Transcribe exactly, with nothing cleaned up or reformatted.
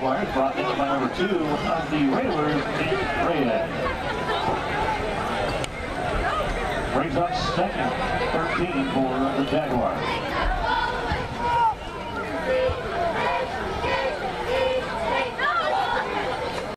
Jaguars, brought in by number two of the Railers, Reyes. Brings up second, thirteen for the Jaguars.